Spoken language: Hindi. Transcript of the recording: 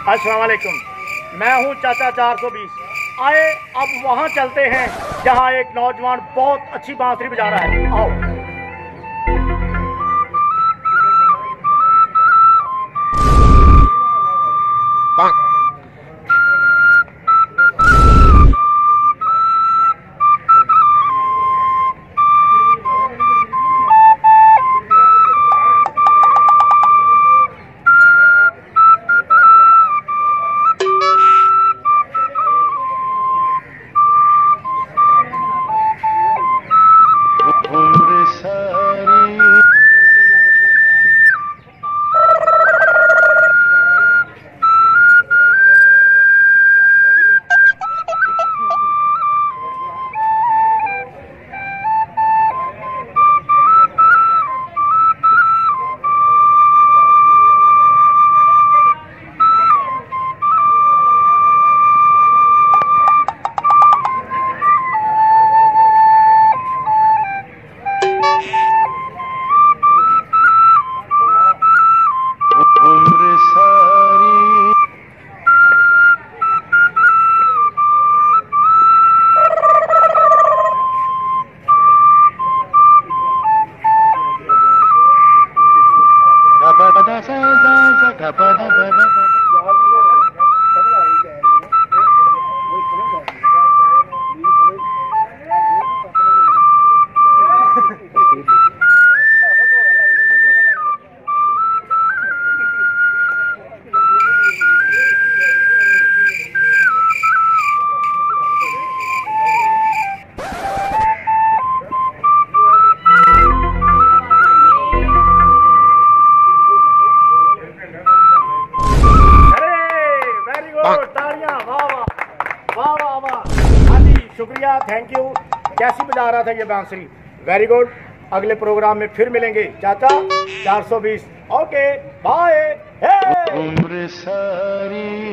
अस्सलाम वालेकुम, मैं हूं चाचा 420। आए अब वहां चलते हैं जहां एक नौजवान बहुत अच्छी बांसुरी बजा रहा है। आओ। शुक्रिया, थैंक यू। कैसी बजा रहा था ये बांसुरी, वेरी गुड। अगले प्रोग्राम में फिर मिलेंगे चाचा 420। Okay bye. उम्र सारी